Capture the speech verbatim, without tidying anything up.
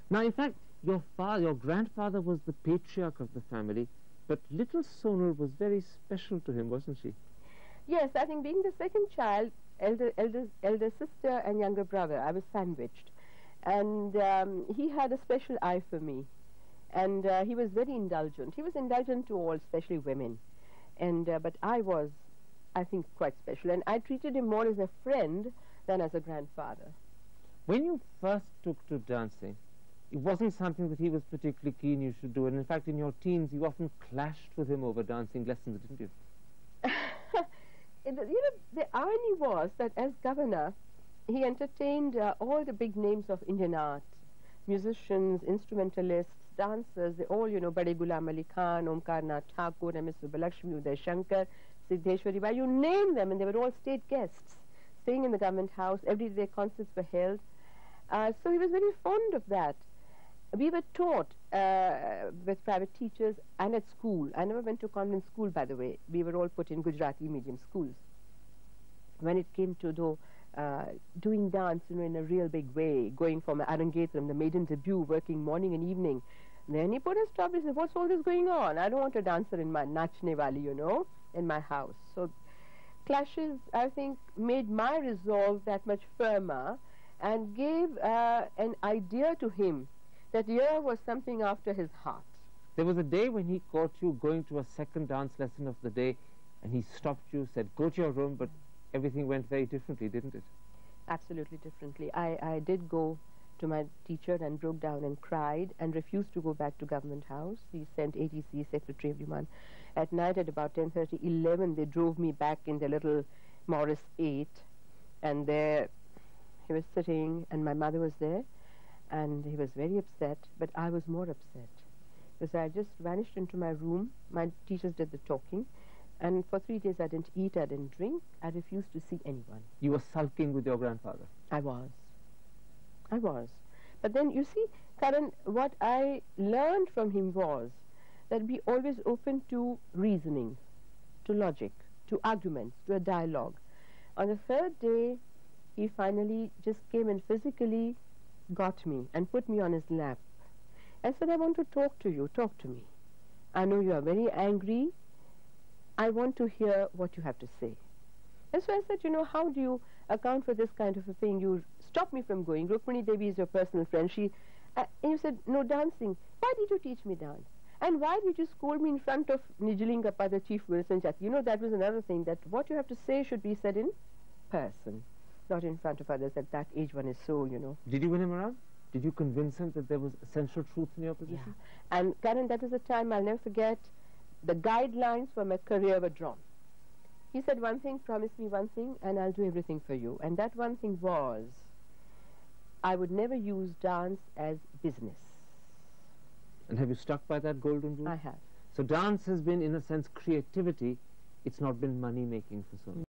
Now, in fact, your father, your grandfather was the patriarch of the family, but little Sonal was very special to him, wasn't she? Yes, I think being the second child, elder, elder, elder sister and younger brother, I was sandwiched. And um, he had a special eye for me. And uh, he was very indulgent. He was indulgent to all, especially women. And uh, but I was, I think, quite special. And I treated him more as a friend than as a grandfather. When you first took to dancing, it wasn't something that he was particularly keen you should do. And in fact, in your teens, you often clashed with him over dancing lessons, didn't you? You know, the irony was that as governor, he entertained uh, all the big names of Indian art, musicians, instrumentalists, dancers, they all, you know, Bade Ghulam Ali Khan, Omkar Nath Thakur, M S Subbalakshmi, Uday Shankar, Siddheshwari Bai, you name them, and they were all state guests, staying in the government house. Every day concerts were held. Uh, so he was very fond of that. We were taught uh, with private teachers and at school. I never went to convent school, by the way. We were all put in Gujarati medium schools. When it came to do, uh, doing dance, you know, in a real big way, going from Arangetram, the maiden debut, working morning and evening, then he put a stop. He said, "What's all this going on? I don't want a dancer in my Nachne Wali, you know, in my house." So clashes, I think, made my resolve that much firmer and gave uh, an idea to him that year was something after his heart. There was a day when he caught you going to a second dance lesson of the day, and he stopped you, said, "Go to your room," but everything went very differently, didn't it? Absolutely differently. I, I did go to my teacher and broke down and cried and refused to go back to Government House. He sent A T C, Secretary, everyone. At night at about ten thirty, eleven, they drove me back in the little Morris eight, and there he was sitting, and my mother was there. And he was very upset, but I was more upset because I just vanished into my room. My teachers did the talking, and for three days I didn't eat, I didn't drink, I refused to see anyone. You were sulking with your grandfather? I was. I was. But then, you see, Karan, what I learned from him was that be always open to reasoning, to logic, to arguments, to a dialogue. On the third day, he finally just came and physically got me and put me on his lap and said, "I want to talk to you, talk to me. I know you are very angry. I want to hear what you have to say." And so I said, "You know, how do you account for this kind of a thing? You stop me from going. Rukmini Devi is your personal friend. She, uh, and you said, no dancing. Why did you teach me dance? And why did you scold me in front of Nijalingappa, the Chief Wilson Jati? You know, that was another thing, that what you have to say should be said in person, not in front of others. At that age, one is so, you know." Did you win him around? Did you convince him that there was essential truth in your position? Yeah. And Karan, that was a time I'll never forget. The guidelines for my career were drawn. He said one thing, promise me one thing, and I'll do everything for you. And that one thing was, I would never use dance as business. And have you stuck by that golden rule? I have. So dance has been, in a sense, creativity. It's not been money-making for so long.